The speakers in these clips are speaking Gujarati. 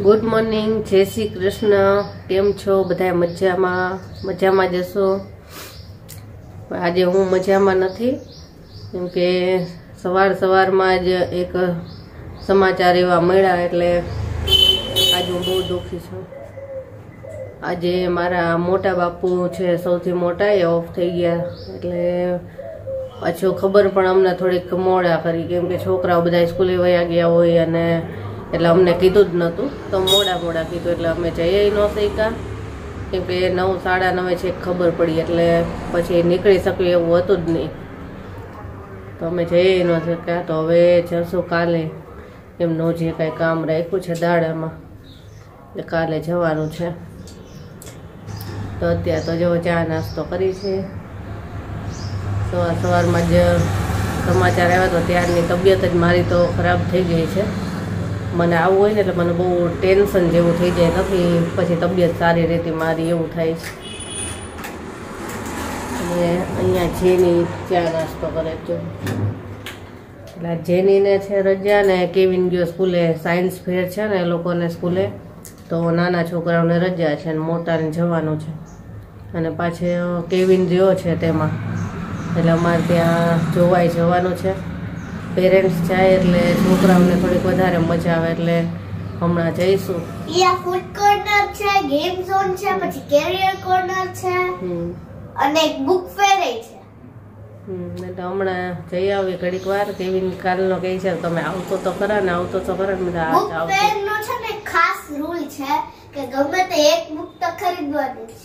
गुड मॉर्निंग, जय श्री कृष्ण। केम छो बधाय? मजामां जशो। आज हूँ मजामां नथी केम के सवार ज एक समाचार एवा मळ्या एटले आज हूँ बहुत दुखी छूं। आज मारा मोटा बापू छे सौथी मोटा ए ऑफ थई गया एटले पाछो खबर पण अमने थोड़ीक मोड़ा करी केम के छोकराओ बधा स्कूले वया गया होय अने એટલે અમને કીધું જ નહોતું તો મોડા કીધું એટલે અમે જઈએ ન શક્યા કેમ કે 9 સાડા 9 છે ખબર પડી એટલે પછી નીકળી શક્યું એવું હતું જ નહીં તો અમે જઈએ ન શક્યા। તો હવે જશું કાલે એમનું જે કાંઈ કામ રાખ્યું છે દાડામાં એટલે કાલે જવાનું છે। તો અત્યારે તો જો ચા નાસ્તો કરી છે। સવારમાં જ સમાચાર આવ્યા તો ત્યારની તબિયત જ મારી તો ખરાબ થઈ ગઈ છે। મને આવું હોય ને એટલે મને બહુ ટેન્શન જેવું થઈ જાય નથી પછી તબિયત સારી રહેતી મારી એવું થાય છે। અને અહીંયા જેની ચા નાસ્તો કરે છે એટલે જેનીને છે રજા ને કેવિન ગયો સ્કૂલે સાયન્સ ફેર છે ને એ લોકોને સ્કૂલે તો નાના છોકરાઓને રજા છે અને મોટાને જવાનું છે અને પાછે કેવિન રહ્યો છે તેમાં એટલે અમારે ત્યાં જોવાય જવાનું છે। पेरेंट्स जाए એટલે છોકરાઓને થોડીક વધારે મજા આવે એટલે હમણાં જઈશું। યા ફૂડ કોર્નર છે, ગેમ ઝોન છે, પછી કેરિયર કોર્નર છે અને એક બુક ફેર છે। એટલે હમણાં જઈ આવી ઘડીક વાર કેવિન કાલનો કહે છે તમે આવતો તો ખરા ને આવતો તો ખરા ને બુક ફેર નો છે ને ખાસ રૂલ છે કે ગમે તે એક બુક તો ખરીદવાની છે।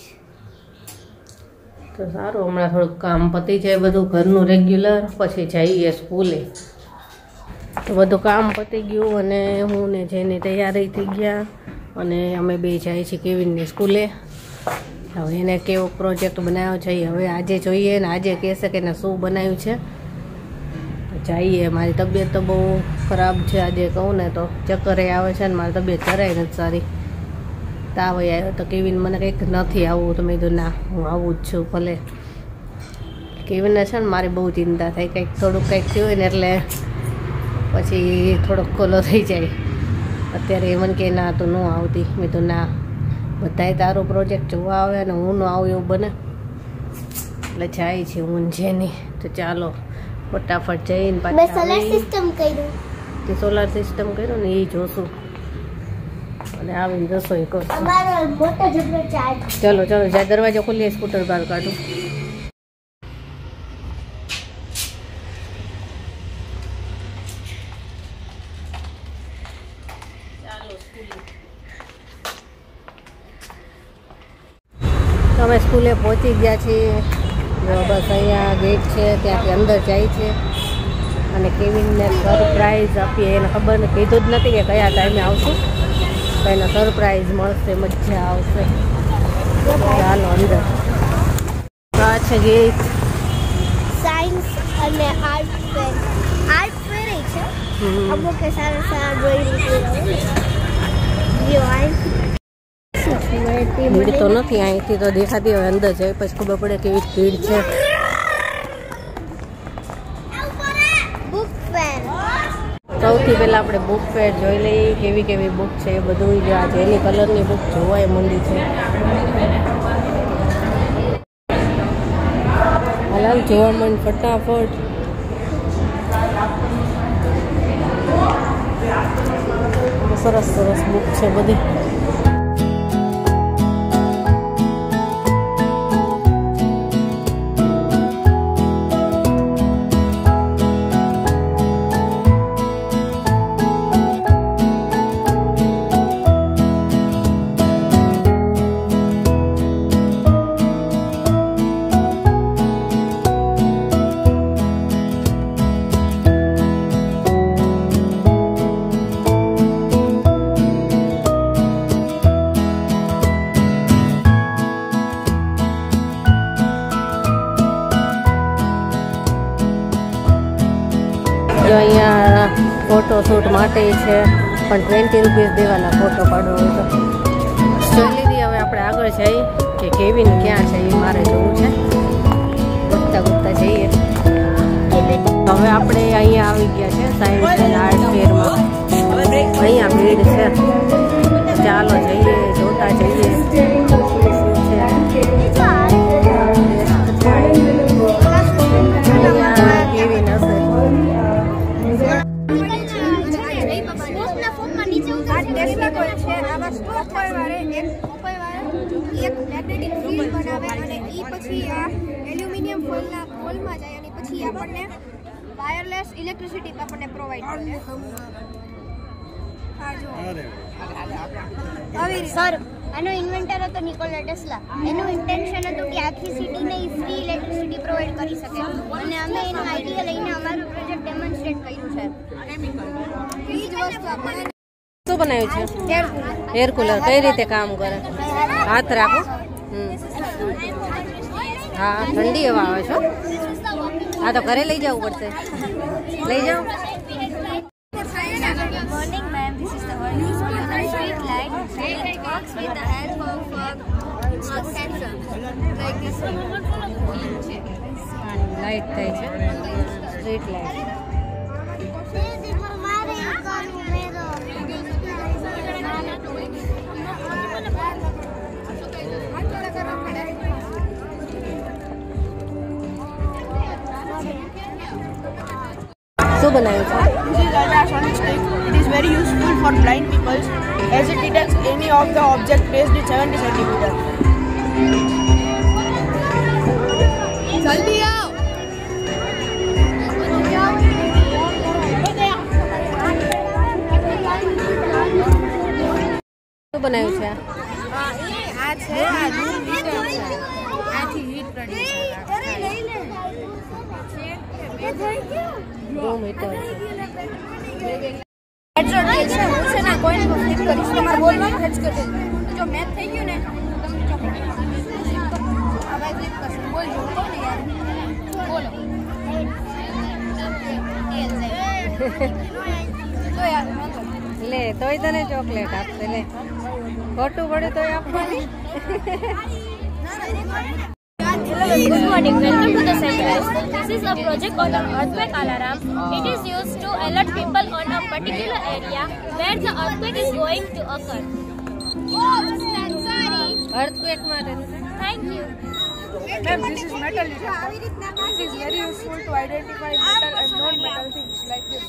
તો સારું હમણાં થોડું કામ પતી જાય બધું ઘરનું રેગ્યુલર પછી જઈએ સ્કૂલે। તો બધું કામ પતી ગયું અને હું ને જેની તૈયારી થઈ ગયા અને અમે બે જાય છીએ કેવિનની સ્કૂલે। હવે એને કેવો પ્રોજેક્ટ બનાવ્યો છે હવે આજે જોઈએ ને આજે કહેશે કે એને શું બનાવ્યું છે તો જઈએ। મારી તબિયત તો બહુ ખરાબ છે આજે કહું ને તો ચક્કરે આવે છે ને મારી તબિયત જરાય નથી સારી। તાવ આવ્યો તો કેવિન મને કંઈક નથી આવવું તો મેં કીધું ના હું આવું જ છું ભલે। કેવિનને છે ને મારી બહુ ચિંતા થાય કંઈક થોડુંક કંઈક થયું હોય ને એટલે પછી થોડોક ખોલો થઈ જાય। અત્યારે એ મને કહે ના તું ન આવતી મેં તો ના બધાય તારો પ્રોજેક્ટ જોવા આવે ને હું ન આવું એવું બને એટલે જાય છે હું જેની। તો ચાલો ફટાફટ જઈને પાછા સોલાર સિસ્ટમ કર્યું તે સોલાર સિસ્ટમ કર્યું ને એ જોશું અને આવીને રસોઈ કરું। અમારો મોટો જબરો ચાર્જ ચલો ચલો જ્યાં દરવાજો ખોલીએ સ્કૂટર બહાર કાઢું। અમે સ્કૂલે પહોંચી ગયા છીએ। બસ અહીંયા ગેટ છે ત્યાંથી અંદર જાય છે અને કેવિનને સરપ્રાઈઝ આપીએ એને ખબર ને કીધું જ નથી કે કયા ટાઈમે આવશું તો એને સરપ્રાઈઝ મળશે મજા આવશે। ચાલો અંદર આ છે ગેટ સાયન્સ અને આર્ટ ફેર છે અમુક કે સારા ડ્રોઈંગ ભીડ તો નથી અહીંથી તો દેખાતી હોય અંદર જાય પછી ખબર પડે કેવી ભીડ છે। સૌથી પહેલા આપણે બુક ફેર જોઈ લઈએ કેવી કેવી બુક છે એ બધું જ આ જેની કલરની બુક જોવાય મંડી છે। હાલ જોવા માંડ ફટાફટ। સરસ સરસ બુક છે બધી। અહીંયા ફોટોશૂટ માટે છે પણ 20 રૂપિયા દેવાના ફોટો પાડવો હોય તો। જોઈ લીધી હવે આપણે આગળ જઈએ કે કેવિન ક્યાં છે એ મારે જોવું છે। ગોતતા જઈએ। હવે આપણે અહીંયા આવી ગયા છે સાયન્સ અને આર્ટ ફેરમાં। અહીંયા ભીડ છે ચાલો જઈએ, જોતા જઈએ કેવી નશે. એક મેગ્નેટિક ફીલ્ડ બનાવે અને ઈ પછી આ એલ્યુમિનિયમ ફોઇલના ફોઇલમાં જાય અને પછી આપણને વાયરલેસ ઇલેક્ટ્રિસિટી આપણને પ્રોવાઈડ કરે. સર, આનો ઇન્વેન્ટર હતો નિકોલા ટેસ્લા. એનું ઇન્ટેન્શન હતું કે આખી સિટીને ફ્રી ઇલેક્ટ્રિસિટી પ્રોવાઈડ કરી શકે અને અમે એનો આઈડિયા લઈને અમારું પ્રોજેક્ટ ડેમોન્સ્ટ્રેટ કર્યું છે. ઈ જ વસ્તુ આપણે શું બનાવ્યું છે? Air cooler. કઈ રીતે કામ કરે? હાથ રાખો. હા, ઠંડી હવા આવે છે. હા, તો ઘરે લઈ જવું પડશે. લઈ જાઓ. Good morning, ma'am. This is the one used on the street light. It works with the help of sensor like this one. Light થાય છે, સ્ટ્રીટ લાઈટ. શું બનાવ્યું છે? This is ultrasonic stick. It is very useful for blind people as it detects any of the object placed in 70 centimeters. જલ્દી આવ. શું બનાવ્યું છે? આ છે આ રૂમ હીટર છે. આથી હીટ પ્રોડ્યુસ રૂમ હીટર છે. હેડશોટ જે છે હું છે ને કોઈન પર ફ્લિપ કરીશ તમારે બોલવાનું હેચ કરી દેજો. જો મેચ થઈ ગયું ને તમને ચોકલેટ આ ભાઈ ફ્લિપ કરશે. બોલજો કહો ને યાર. બોલો. તો યાર લે તોય તને ચોકલેટ આપશે. લે ખોટું પડે તોય આપવાની. Good morning, welcome to the Central. This is a project on an earthquake alarm. It is used to alert people on a particular area where the earthquake is going to occur. Oh, sorry. Earthquake માટે. Thank you. Ma'am, this is metal detector. It is very useful to identify metal and non-metal things like this.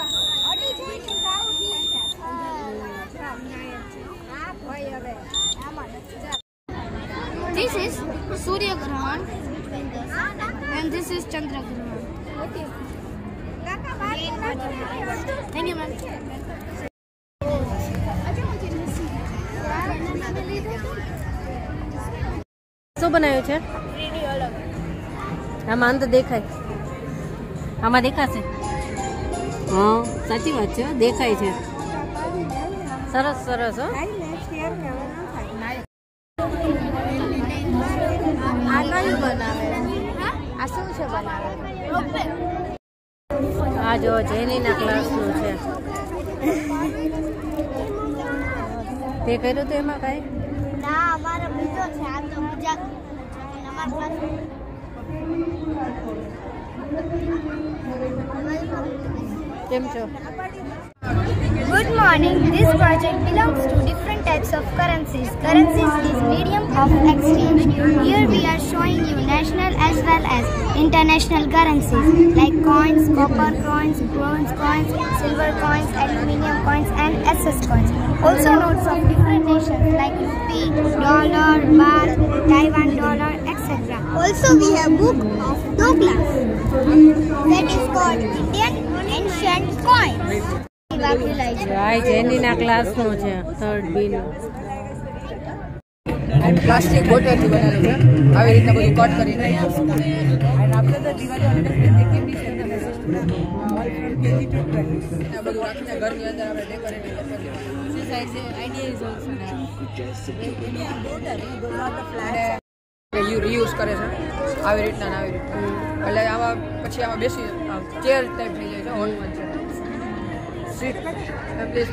This is Surya Grahan and this is Chandra Grahan. Thank you, ma'am. શું બનાવ્યું છે? આમાં અંત દેખાય. આમાં દેખાશે. હા, સાચી વાત છે. દેખાય છે. સરસ સરસ. હો આ શું છે બનાવે? આ જો જેનીના ક્લાસનું છે. તે કર્યું તો એમાં કઈ? ના, અમારો બીજો છે. આ તો બીજા કેમ છો? Good morning. This project belongs to different types of currencies. Currencies is medium of exchange. Here we are showing you national as well as international currencies like coins, copper coins, bronze coins, silver coins, aluminium coins and SS coins. Also notes of different nations like rupee, dollar, baht, Taiwan dollar, etc. Also we have book of Douglas that is called Indian ancient coins. ભાઈ જેનીના ક્લાસનું છે, 3rd B નું. પ્લાસ્ટિક બોટલથી બનેલું છે. આવી રીતના બધું કટ કરીને and after the Diwali holiday they can be sent a message to them all from KG to 12. આ બધું રાખીને ઘરની અંદર આપણે ડેકોરેટ કરીએ. This idea is also now. You reuse કરે છે આવી રીતના ને આવી રીતના. એટલે આમાં પછી આમાં બેસી ચેર ટાઈપ થઈ જાય છે. હોલમાં છે સીટ પ્લીઝ.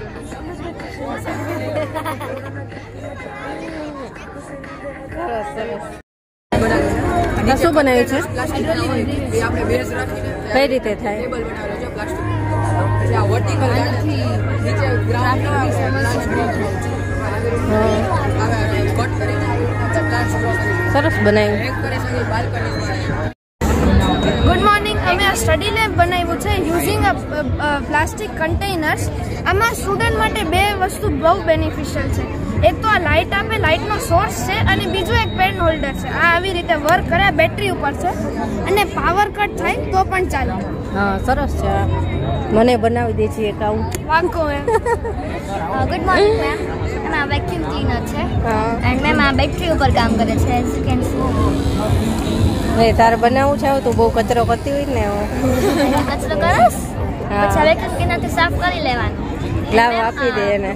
શું બનાવ્યું છે? પ્લાસ્ટિક આપણે બેઝ રાખીને કઈ રીતે થાય? ટેબલ બનાવેલો છે પ્લાસ્ટિક. પછી આ વર્ટિકલ નીચે ગ્રાઉન્ડ કટ કરીને પ્લાન્ટ ડ્રો કરી સરસ બનાવ્યું. Decoration balcony. Good morning. અમે આ સ્ટડી લેબ બનાવ્યું છે યુઝિંગ પ્લાસ્ટિક કન્ટેનર્સ. આમાં સ્ટુડન્ટ માટે બે વસ્તુ બહુ બેનિફિશિયલ છે. એક તો આ લાઇટ આપે, લાઇટનો સોર્સ છે, અને બીજું એક પેન હોલ્ડર છે. આ આવી રીતે વર્ક કરે, આ બેટરી ઉપર છે અને પાવર કટ થાય તો પણ ચાલે. હા સરસ છે. મને બનાવી દે છે એક આવું. વાંકો હે. Good morning ma'am. એમ આ વેક્યુમ ક્લીનર છે હા એન્ડ મેમ આ બેટરી ઉપર કામ કરે છે એઝ યુ કેન સી. હવે તારે બનાવવું છે તો બહુ કચરો કરતી હોય ને હવે. કચરો કરસ હા. પછી વેક્યુમ ક્લીનરથી સાફ કરી લેવાનું. લાવ આપી દે એને.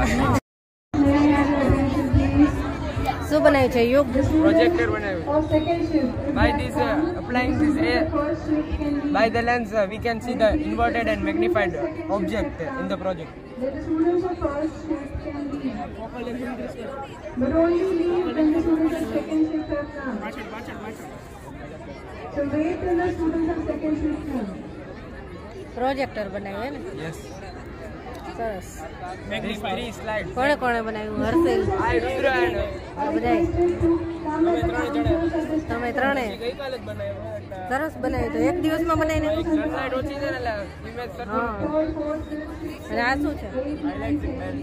શું બનાવ્યું છે યુગ? Projector બનાવ્યું. By this applying this air, by the lens we can see the inverted and magnified object in the project. That the students of first shift can leave, but only leave when the students of second shift have come. So wait till the students of second shift come. Projector બનાવ્યું હે ને? Yes. સરસ. These 3 slides. કોણે કોણે બનાવ્યું? હર્ષિલ I Rudra and બધાય. Come તમે at the ત્રણે ગઈકાલે જ બનાવ્યો એટલે સરસ બનાવ્યું. તો એક દિવસમાં બનાવીને sunlight ઓછી છે ને એટલે image સરખું. હા. અને આ શું છે? Highlights and blends.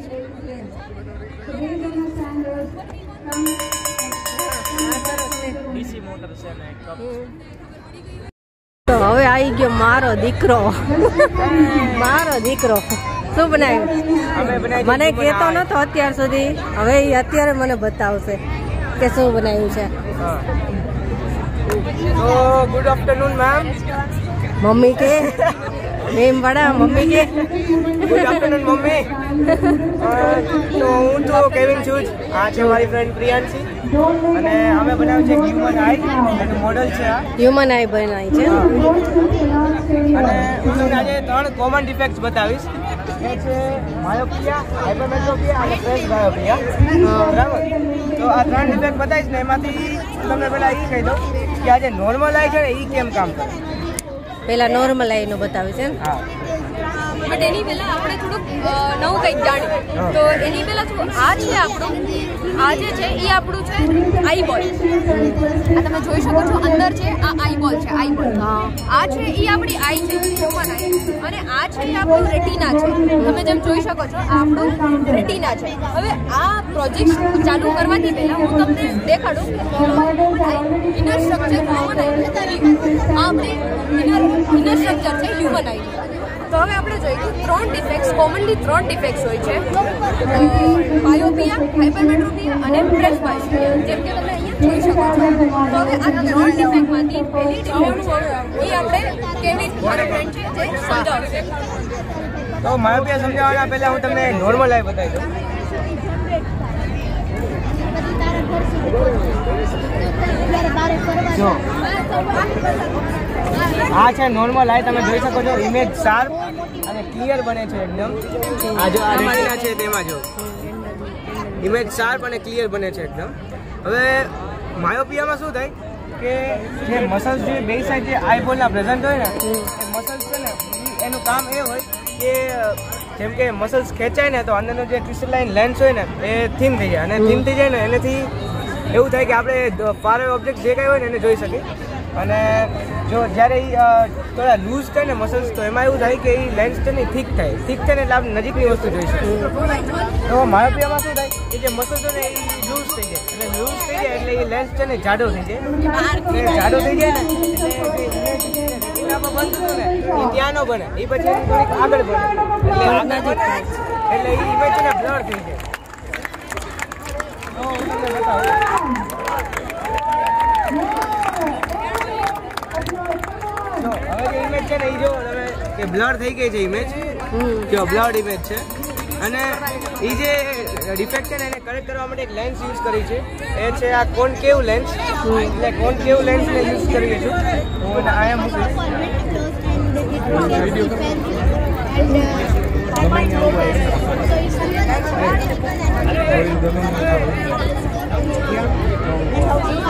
DC motor છે ને એક cup. તો હવે આવી ગયો મારો દીકરો. મારો દીકરો શું બનાવ્યું? અમે બનાવી મને કહેતો નતો અત્યાર સુધી, હવે એ અત્યારે મને બતાવશે કે શું બનાવ્યું છે. So good afternoon ma'am. મમ્મી કે મેમ વડા મમ્મી કે Good afternoon મમ્મી. તો હું તો કેવિન છું જ. આ છે મારી ફ્રેન્ડ પ્રિયાંશી અને અમે બનાવ્યું છે હ્યુમન આઈ એનું મોડલ છે આ. હ્યુમન આઈ બનાવી છે. અને હું તમને આજે 3 કોમન ડિફેક્ટ્સ બતાવીશ. એ છે માયોપિયા, હાઇપરમેટ્રોપિયા અને ફ્રેશ બાયોપિયા. બરાબર. તો આ 3 ડિફેક્ટ બતાવીશ ને એમાંથી તમને પહેલા એ કહી દઉં કે આ જે નોર્મલ આઈ છે ને એ કેમ કામ કરે. પેલા નોર્મલ આઈ નું બતાવીશ એમ. હા. બટ એની પહેલા આપણે થોડુંક નવું કંઈક જાણીએ. તો એની પહેલા શું આ છે આપણું, આ જે છે એ આપણું છે આઈબોલ. આ તમે જોઈ શકો છો અંદર છે આ આઈબોલ છે, આઈબોલ. આ છે એ આપણી આઈ છે, હ્યુમન આઈ. અને આ છે એ આપણું રેટિના છે. તમે જેમ જોઈ શકો છો આ આપણું રેટિના છે. હવે આ પ્રોજેક્ટ ચાલુ કરવાથી પહેલા હું તમને દેખાડું ઇનર સ્ટ્રક્ચર હ્યુમન આઈ. આ આપણે ઇનર સ્ટ્રક્ચર છે હ્યુમન આઈ. તો હવે આપણે જોઈએ 3 ડિફેક્ટ્સ, કોમનલી 3 ડિફેક્ટ્સ હોય છે. બાયોપિયા, હાઇપરમેટ્રોપિયા અને ફ્રેશ બાયોપિયા. જેમ કે તમે અહીંયા જોઈ શકો છો. તો હવે આ 3 ડિફેક્ટમાંથી પહેલી ડિફેક્ટ એ આપણે કેવી મારા ફ્રેન્ડ છે જે સમજાવશે. તો માયોપિયા સમજાવવાના પહેલા હું તમને નોર્મલ આઈ બતાવી દઉં. જો આ છે નોર્મલ આઈ. તમે જોઈ શકો છો ઇમેજ શાર્પ અને ક્લિયર બને છે એકદમ. આ જો આ રેટિના છે તેમાં જો ઇમેજ શાર્પ અને ક્લિયર બને છે એકદમ. હવે માયોપિયામાં શું થાય કે જે મસલ્સ જે બે સાઈડ જે આઈબોલના પ્રેઝન્ટ હોય ને એ મસલ્સ છે ને એનું કામ એ હોય કે જેમ કે મસલ્સ ખેંચાય ને તો અંદરનો જે ક્રિસ્ટલાઇન લેન્સ હોય ને એ થીન થઈ જાય. અને થીન થઈ જાય ને એનાથી એવું થાય કે આપણે ફાર ઓબ્જેક્ટ જે કાંઈ હોય ને એને જોઈ શકીએ. અને જો જ્યારે એ થોડા લૂઝ થાય ને મસલ્સ તો એમાં એવું થાય કે એ લેન્સ છે ને થીક થાય. થીક થાય ને એટલે આપણે નજીકની વસ્તુ જોઈ શકીએ. તો માયોપિયામાં શું થાય કે જે મસલ્સ છે ને એ લૂઝ થઈ જાય. એટલે લૂઝ થઈ જાય એટલે એ લેન્સ છે ને જાડો થઈ જાય. જાડો થઈ જાય ને એટલે રેટિનામાં બનતું ને એ ત્યાં ન બને, એ પછી થોડીક આગળ બને. એટલે આગળ બને એટલે એ ઇમેજ છે ને બ્લર થઈ જાય. તો હું તમને બતાવું. હવે જે ઇમેજ છે ને એ જો તમે કે બ્લર થઈ ગઈ છે ઇમેજ. જો બ્લર્ડ ઇમેજ છે. અને એ જે ડિફેક્ટ છે ને એને કરેક્ટ કરવા માટે એક લેન્સ યુઝ કરી છે. એ છે આ કોનકેવ લેન્સ. એટલે કોનકેવ લેન્સને યુઝ કરીએ છું. હું અહીંયા મૂકીશ.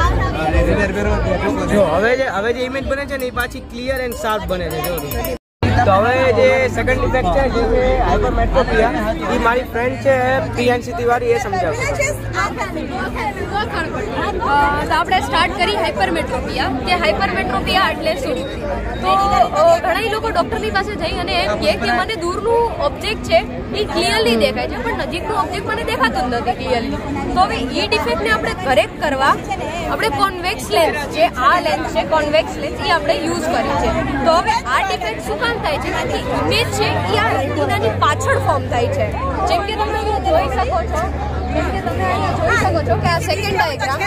જો હવે જે ઇમેજ બને છે ને એ પાછી ક્લિયર એન્ડ શાર્પ બને છે. જો તો હવે જે સેકન્ડ ઇફેક્ટ છે જે છે હાઇપરમેટ્રોપિયા, એ મારી ફ્રેન્ડ છે પ્રિયાંશી તિવારી, એ સમજાવશે. તો આપણે સ્ટાર્ટ કરી હાઇપરમેટ્રોપિયા કે હાઇપરમેટ્રોપિયા એટલે શું. તો ઘણા લોકો ડૉક્ટરની પાસે જઈ અને એમ કહે કે મને દૂરનું ઓબ્જેક્ટ છે એ ક્લિયરલી દેખાય છે પણ નજીકનું ઓબ્જેક્ટ મને દેખાતું જ નથી ક્લિયરલી. તો હવે એ ડિફેક્ટને આપણે કરેક્ટ કરવા આપણે કોન્વેક્સ લેન્સ છે, આ લેન્સ છે કોન્વેક્સ લેન્સ, એ આપણે યુઝ કરી છે. તો હવે આ ડિફેક્ટ શું કામ થાય છે કે ઇમેજ છે એ આ રેટિનાની પાછળ ફોર્મ થાય છે. જેમ કે તમે અહીંયા જોઈ શકો છો, કે આ સેકન્ડ ડાયાગ્રામ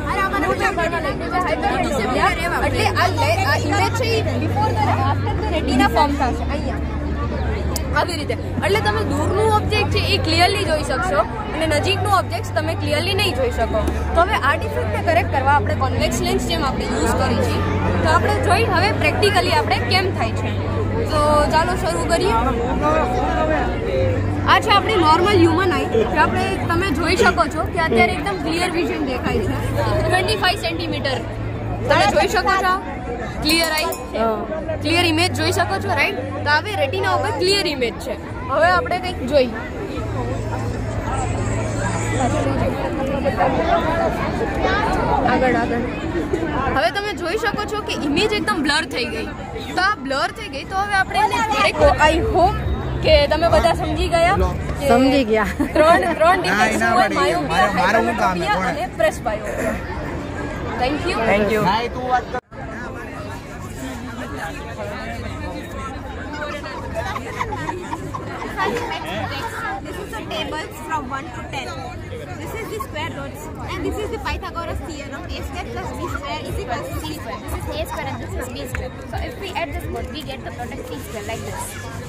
એટલે આ ઇમેજ છે એ before the after the retina form થશે અહીંયા આવી રીતે. એટલે તમે દૂરનું ઓબ્જેક્ટ છે એ ક્લિયરલી જોઈ શકશો અને નજીકનું ઓબ્જેક્ટ તમે ક્લિયરલી નહીં જોઈ શકો. તો હવે આ ડિફેક્ટને કરેક્ટ કરવા આપણે કોન્વેક્સ લેન્સ જેમ આપણે યુઝ કરી છે તો આપણે જોઈ હવે પ્રેક્ટિકલી આપણે કેમ થાય છે. તો ચાલો શરૂ કરીએ. આ છે આપણી નોર્મલ હ્યુમન આઈ, જે આપણે તમે જોઈ શકો છો કે અત્યારે એકદમ ક્લિયર વિઝન દેખાય છે. 25 સેન્ટીમીટર તમે જોઈ શકો છો ક્લિયર આઈ, ક્લિયર ઇમેજ જોઈ શકો છો રાઈટ. તો હવે રેટિના ઉપર ક્લિયર ઇમેજ છે. હવે આપણે કંઈક જોઈ આગળ હવે તમે જોઈ શકો છો કે ઇમેજ એકદમ બ્લર થઈ ગઈ. તો આ બ્લર થઈ ગઈ તો હવે આપણે એને આઈ હોપ કે તમે બધા સમજી ગયા. ત્રણ ડિફેક્ટ્સ હોય, માયોપિયા, હાઇપરમેટ્રોપિયા અને presbyopia. Thank you. This is the tables from 1 to 10. This is the square roots and this is the Pythagoras theorem. A square plus b square is equal to c square. This is a square and this is b square. So if we add this both, we get the product c square like this.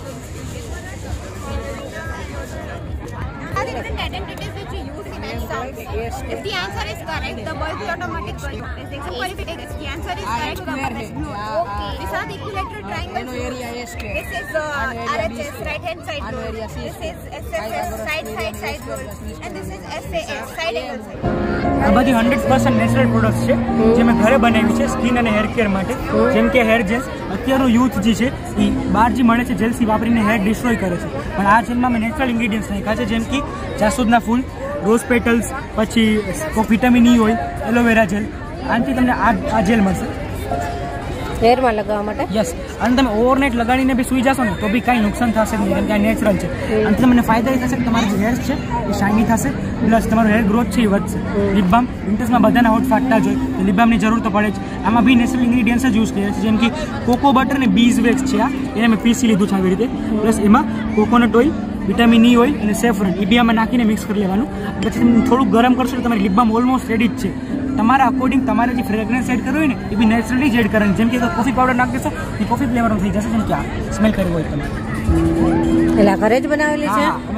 Are the different identities which you use in exams? If the answer is correct, the boy will automatically. Example, if the answer is correct, the boy is blue. Okay. These are the equilateral triangles. This is RHS, right hand side rule. This is SSS, side rule. And this is SAS, side angle. આ બધી 100% નેચરલ પ્રોડક્ટ્સ છે જે મેં ઘરે બનાવી છે સ્કિન અને હેર કેર માટે. જેમ કે હેર જેલ, અત્યારનું યુથ જે છે એ બહાર જે મળે છે જેલ્સી વાપરીને હેર ડિસ્ટ્રોય કરે છે, પણ આ જેલમાં મેં નેચરલ ઇન્ગ્રીડિયન્ટ્સ નાખ્યા છે જેમ કે જાસૂદના ફૂલ, રોઝ પેટલ્સ, પછી vitamin E oil, aloe vera gel. આનાથી તમને આ જેલ મળશે હેરમાં લગાવવા માટે. યસ, અને તમે ઓવરનાઇટ લગાડીને બી સુઈ જશો ને તો બી કાંઈ નુકસાન થશે નહીં, કેમ કે આ નેચરલ છે. અને તમને ફાયદા એ થશે કે તમારા જે હેર છે એ શાઇની થશે, પ્લસ તમારો હેર ગ્રોથ છે એ વધશે. લિપ બામ વિન્ટર્સમાં બધાના હોઠ ફાટતા જ હોય, લિપ બામની જરૂર તો પડે જ. આમાં બી નેચરલ ઇન્ગ્રીડિયન્ટ્સ જ યુઝ કર્યા છે જેમ કે કોકો બટર અને બીઝ વેક્સ છે, એને મેં પીસી લીધું છે આવી રીતે. પ્લસ એમાં coconut oil, vitamin E oil અને સેફ્રોન એ બી આમાં નાખીને મિક્સ કરી લેવાનું. પછી થોડુંક ગરમ કરશો તો તમારી લિપ બામ ઓલમોસ્ટ રેડી જ છે. તમારા અકોર્ડિંગ તમારે જે ફ્રેગ્રન્સ એડ કરવું હોય ને એ બી નેચરલી જ એડ કરવાની. જેમ કે કોફી પાવડર નાખી દેશો એ કોફી ફ્લેવરનું થઈ જશે, જેમ કે આ સ્મેલ કરવું હોય તમે. એટલે ઘરે જ બનાવેલી છે. અમે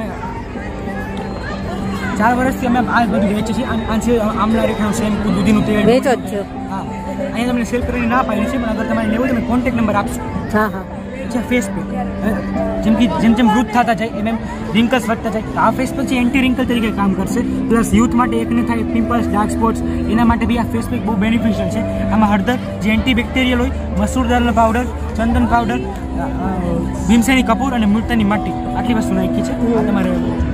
4 વર્ષથી અમે આ બધું વેચીએ છીએ. આ છે આમલા રેખાનું શેમ્પૂ, દૂધીનું તેલ વેચો જ છો. હા, અહીંયા તમને સેલ કરીને ના પાડી છે, પણ અગર તમારે લેવું તમે કોન્ટેક્ટ નંબર આપશો. હા હા. છે ફેસ પેક, જેમ વૃદ્ધ થતા જાય એમ રિંકલ્સ વધતા જાય, આ ફેસ પેક છે એન્ટી રિંકલ તરીકે કામ કરશે. પ્લસ યુથ માટે એકને થાય પિમ્પલ્સ, ડાર્ક સ્પોટ્સ, એના માટે બી આ ફેસ પેક બહુ બેનિફિશિયલ છે. આમાં હળદર જે એન્ટી બેક્ટેરિયલ હોય, મસૂર દાળનો પાવડર, ચંદન પાવડર, ભીમસેની કપૂર અને મૂળતાની માટી, આટલી વસ્તુ નાખી છે. આ તમારે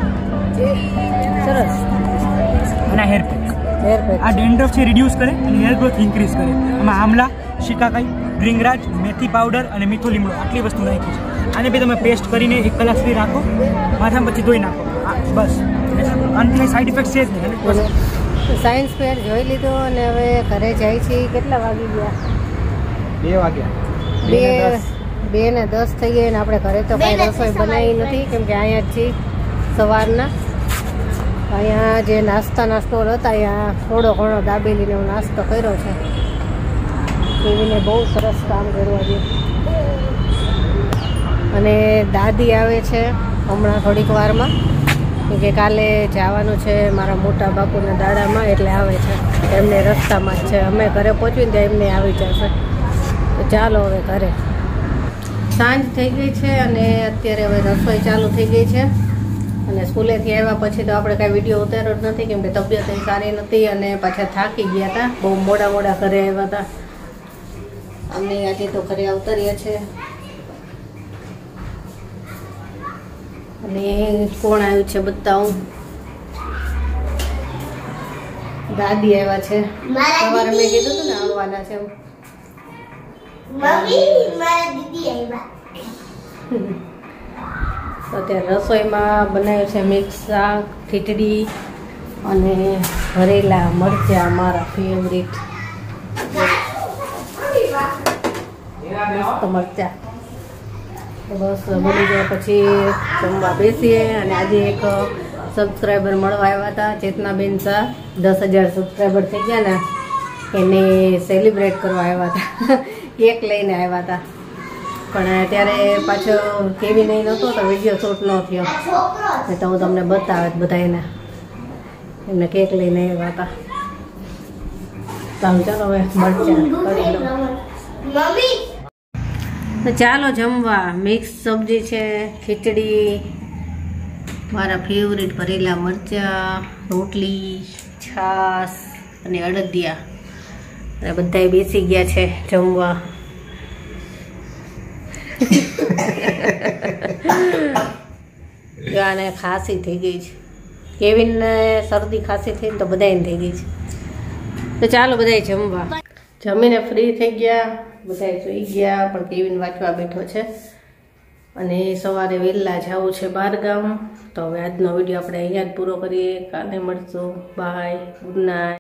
સરસ. અને હેર પેક આ ડેન્ડ્રફ છે રિડ્યુસ કરે અને હેર ગ્રોથ ઇન્ક્રીઝ કરે. આમાં આમલા, શિકાકાઈ, ભૃંગરાજ, મેથી પાવડર અને મીઠો લીમડો આટલી વસ્તુ નાખી છે. આને બી તમે પેસ્ટ કરીને 1 કલાક સુધી રાખો, માથામાં પછી ધોઈ નાખો, બસ. આનાથી સાઈડ ઇફેક્ટ છે જ નહીં. સાયન્સ ફેર જોઈ લીધો અને હવે ઘરે જાય છે. કેટલા વાગી ગયા? 2 વાગ્યા. 2:10 થઈ ગયા. અને આપણે ઘરે તો કાંઈ રસોઈ બનાવી નથી કેમ કે અહીંયા જ છીએ સવારના. અહીંયા જે નાસ્તાના સ્ટોલ હતા અહીંયા થોડો ઘણો દાબેલીને હું નાસ્તો કર્યો છે. એવીને બહુ સરસ કામ કર્યું આજે. અને દાદી આવે છે હમણાં થોડીક વારમાં, કે કાલે જવાનું છે મારા મોટા બાપુના દાડામાં, એટલે આવે છે. એમને રસ્તામાં જ છે. અમે ઘરે પહોંચીને ત્યાં એમને આવી જશે. તો ચાલો હવે ઘરે. સાંજ થઈ ગઈ છે અને અત્યારે હવે રસોઈ ચાલુ થઈ ગઈ છે. અને સ્કૂલેથી આવ્યા પછી તો આપણે કાંઈ વિડીયો ઉતાર્યો જ નથી કેમ કે તબિયત સારી નથી અને પાછા થાકી ગયા હતા. બહુ મોડા ઘરે આવ્યા હતા. અમે આજે તો ઘરે ઉતર્યા છે. અને કોણ આવ્યું છે બતાવું. દાદી આવ્યા છે. સવારે મેં કીધું હતું ને આવવાના છે. અત્યારે રસોઈમાં બનાવ્યું છે મિક્સ શાક, ખીચડી અને ભરેલા મરચાં, મારા ફેવરિટ મસ્ત મરચાં. બસ બની જાય પછી જમવા બેસીએ. અને આજે એક સબસ્ક્રાઈબર મળવા આવ્યા હતા, ચેતનાબેન શાહ. 10,000 સબસ્ક્રાઈબર થઈ ગયા ને, એને સેલિબ્રેટ કરવા આવ્યા હતા. કેક લઈને આવ્યા હતા, પણ ત્યારે પાછો કેવી નહીં નહોતો તો વિડીયો શૂટ ન થયો. તો હું તમને બતાવે બધાને એમને કેક લઈને આવ્યા હતા. ચાલો ચાલો હવે મરચાં કરી લો. તો ચાલો જમવા. મિક્સ સબ્જી છે, ખીચડી, મારા ફેવરિટ ભરેલા મરચાં, રોટલી, છાશ અને અડદિયા. અને બધાય બેસી ગયા છે જમવા. આને ખાંસી થઈ ગઈ છે. કેવિનને શરદી ખાંસી થઈ ને તો બધાને થઈ ગઈ છે. તો ચાલો બધાય જમવા. જમીને ફ્રી થઈ ગયા, બધાય સુઈ ગયા, પણ કેવિન વાંચવા બેઠો છે. અને સવારે વહેલા જવું છે બહાર ગામ. તો હવે આજનો વિડીયો આપણે અહીંયા જ પૂરો કરીએ. કાલે મળશું. Bye, good night.